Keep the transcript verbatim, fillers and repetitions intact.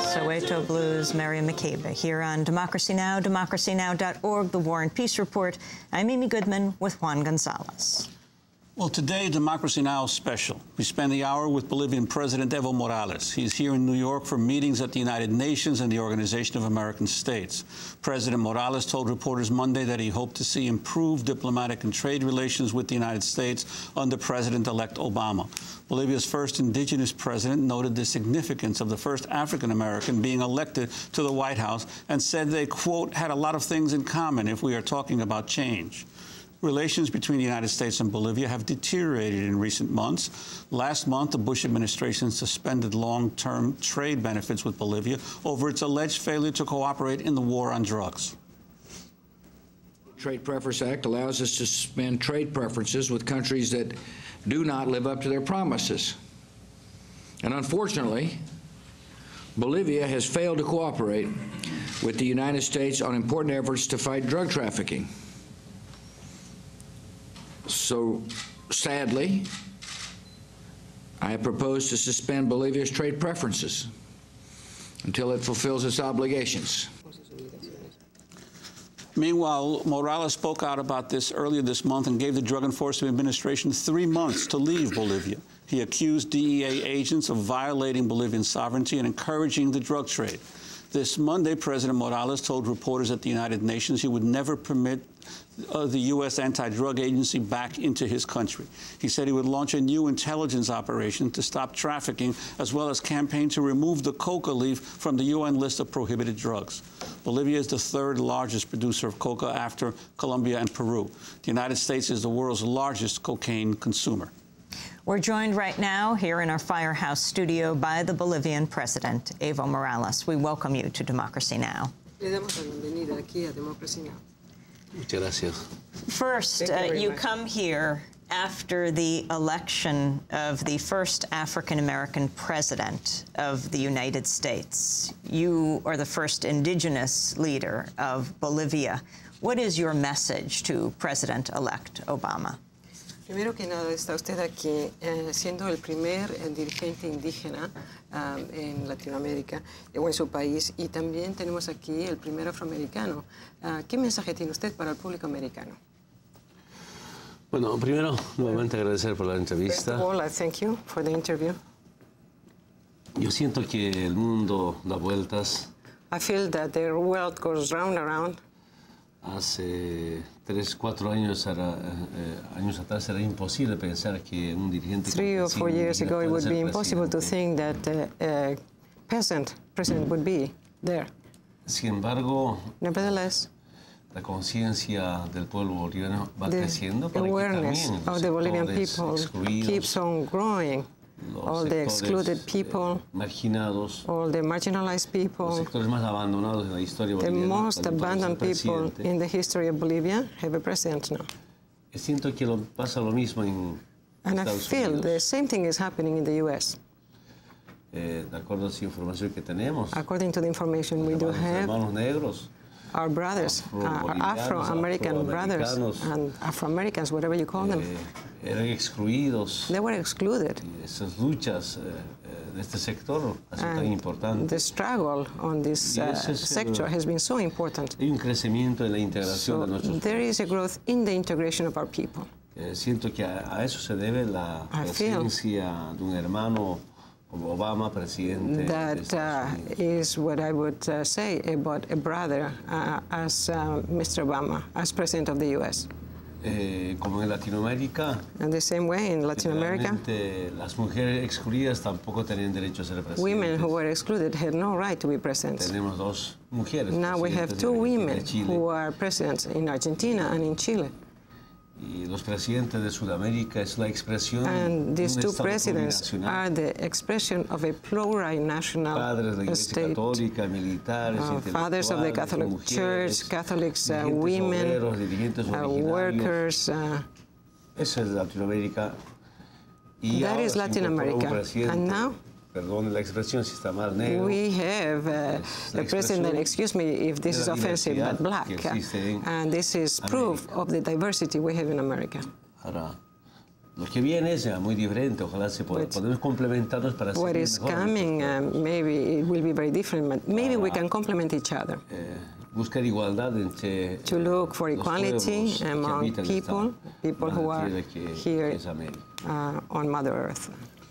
Soweto Blues, Mary McCabe, here on Democracy Now!, democracy now dot org, the War and Peace Report. I'm Amy Goodman with Juan Gonzalez. Well, today, Democracy Now! Is special. We spend the hour with Bolivian President Evo Morales. He's here in New York for meetings at the United Nations and the Organization of American States. President Morales told reporters Monday that he hoped to see improved diplomatic and trade relations with the United States under President-elect Obama. Bolivia's first indigenous president noted the significance of the first African-American being elected to the White House and said they, quote, had a lot of things in common if we are talking about change. Relations between the United States and Bolivia have deteriorated in recent months. Last month, the Bush administration suspended long-term trade benefits with Bolivia over its alleged failure to cooperate in the war on drugs. The Trade Preference Act allows us to suspend trade preferences with countries that do not live up to their promises. And unfortunately, Bolivia has failed to cooperate with the United States on important efforts to fight drug trafficking. So, sadly, I have proposed to suspend Bolivia's trade preferences until it fulfills its obligations. Meanwhile, Morales spoke out about this earlier this month and gave the Drug Enforcement Administration three months to leave Bolivia. He accused D E A agents of violating Bolivian sovereignty and encouraging the drug trade. This Monday, President Morales told reporters at the United Nations he would never permit uh, the U S anti-drug agency back into his country. He said he would launch a new intelligence operation to stop trafficking, as well as campaign to remove the coca leaf from the U N list of prohibited drugs. Bolivia is the third largest producer of coca after Colombia and Peru. The United States is the world's largest cocaine consumer. We're joined right now here in our Firehouse studio by the Bolivian President, Evo Morales. We welcome you to Democracy Now! Le damos la bienvenida aquí a Democracy Now! Muchas gracias. First, you, uh, you much. come here after the election of the first African-American president of the United States. You are the first indigenous leader of Bolivia. What is your message to President-elect Obama? Primero que nada, está usted aquí eh, siendo el primer eh, dirigente indígena um, en Latinoamérica o en su país, y también tenemos aquí el primer afroamericano. Uh, ¿Qué mensaje tiene usted para el público americano? Bueno, primero, nuevamente agradecer por la First entrevista. of all, I thank you for the interview. Yo siento que el mundo da vueltas. I feel that the world goes round and round. Hace tres, cuatro años, era, eh, años atrás era imposible pensar que un dirigente... Three or four years ago, it would be impossible to think that uh, a peasant president would be there. Sin embargo, Nevertheless, la conciencia del pueblo boliviano va the creciendo para que awareness también los of the Bolivian sectores people excluidos, keeps on growing. los All the sectores, excluded people, eh, marginados, all the marginalized los people, sectores más abandonados en la historia the boliviana, most también pueden ser abandoned people presidente. in the history of Bolivia have a president now. Siento que lo, pasa lo mismo en And I Estados feel Unidos. the same thing is happening in the U S. Eh, de acuerdo a esa información que tenemos, According to the information we do los have, hermanos negros, our brothers, uh, our Afro-bolivianos, Afro-American brothers afroamericanos, and Afro-Americans, whatever you call them, eh, eran excluidos. they were excluded. Y esas luchas eh, eh, de este sector han sido tan And importantes. the struggle on this Y uh, ese es el- sector has been so important. Hay un crecimiento en la integración So de nuestros there pueblos. is a growth in the integration of our people. Eh, siento que a, a eso se debe la I feel presencia de un hermano como Obama, presidente de That Estados uh, Unidos. is what I would uh, say about a brother uh, as uh, Mister Obama, as president of the U S. Eh, como en Latinoamérica, And the same way in Latin America, generalmente las mujeres excluidas tampoco tenían derecho a ser presidentes. women who were excluded had no right to be president. Tenemos dos mujeres. Now we have presidentes two de Argentina women y Chile. who are presidents in Argentina and in Chile. Y los presidentes de Sudamérica es la expresión And de these un two Estado presidents plurinacional. are the expression of a plurinational Padres de la Iglesia state. Católica, militares, Uh, fathers of the intelectuales, Catholic mujeres, Church, Catholics, uh, dirigentes women, obreros, dirigentes uh, originarios. workers. Uh, Eso es Latinoamérica. Y That ahora is se Latin incorporó un America. presidente, And now perdone la expresión si está mal, negro. we have uh, la a president, expresión excuse me if this de is la offensive, diversidad but black. que existe en And this is proof América. of the diversity we have in America. Ahora, lo que viene es muy diferente. Ojalá se pueda, But podemos complementarnos para What servir is mejor a coming, nuestros uh, pueblos. maybe it will be very very different, but maybe we can complement each other. Eh, buscar igualdad entre To look for los equality pueblos que among habitan people, esta people who are madre tierra que- here que es América. uh, on Mother Earth.